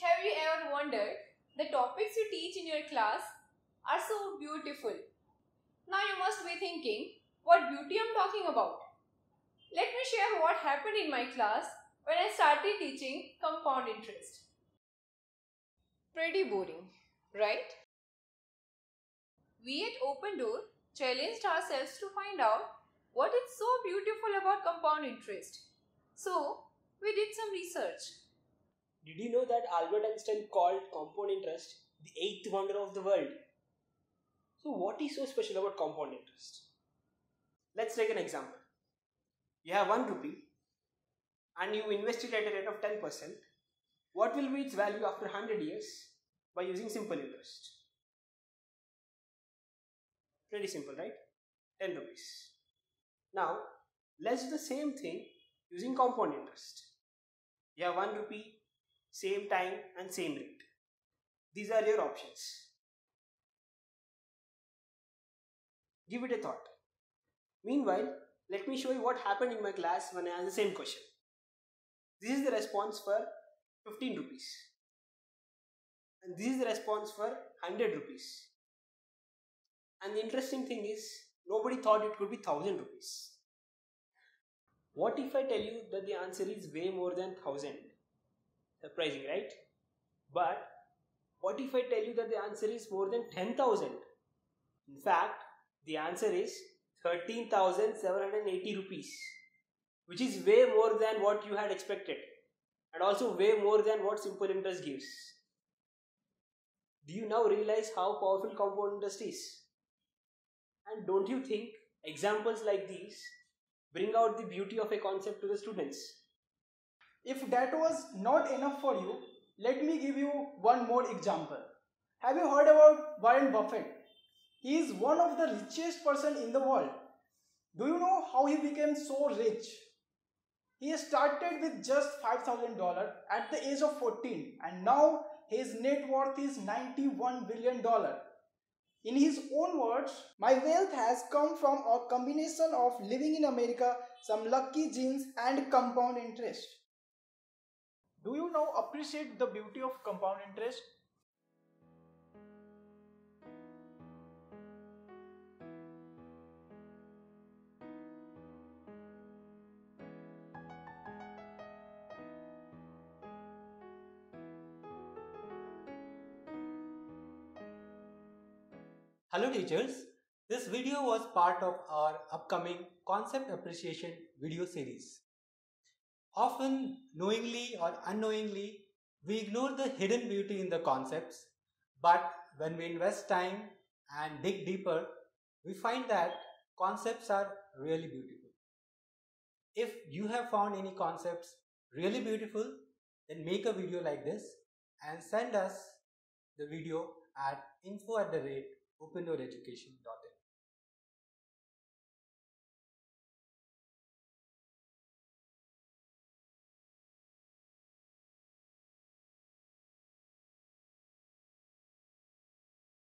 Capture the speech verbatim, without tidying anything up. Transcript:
Have you ever wondered the topics you teach in your class are so beautiful? Now you must be thinking what beauty I'm talking about. Let me share what happened in my class when I started teaching compound interest. Pretty boring, right? We at Opendoor challenged ourselves to find out what is so beautiful about compound interest. So, we did some research. Did you know that Albert Einstein called compound interest the eighth wonder of the world? So what is so special about compound interest? Let's take an example. You have one rupee and you invest it at a rate of ten percent. What will be its value after one hundred years by using simple interest? Pretty simple, right? ten rupees. Now, let's do the same thing using compound interest. You have one rupee, same time and same rate. These are your options. Give it a thought. Meanwhile, let me show you what happened in my class when I asked the same question. This is the response for fifteen rupees. And this is the response for one hundred rupees. And the interesting thing is, nobody thought it could be one thousand rupees. What if I tell you that the answer is way more than one thousand? Surprising, right? But what if I tell you that the answer is more than ten thousand? In fact, the answer is thirteen thousand seven hundred eighty rupees, which is way more than what you had expected and also way more than what simple interest gives. Do you now realize how powerful compound interest is? And don't you think examples like these bring out the beauty of a concept to the students? If that was not enough for you, let me give you one more example. Have you heard about Warren Buffett? He is one of the richest person in the world. Do you know how he became so rich? He started with just five thousand dollars at the age of fourteen and now his net worth is ninety-one billion dollars. In his own words, my wealth has come from a combination of living in America, some lucky genes and compound interest. Do you now appreciate the beauty of compound interest? Hello teachers, this video was part of our upcoming concept appreciation video series. Often, knowingly or unknowingly, we ignore the hidden beauty in the concepts, but when we invest time and dig deeper, we find that concepts are really beautiful. If you have found any concepts really beautiful, then make a video like this and send us the video at info at the rate opendooreducation dot com.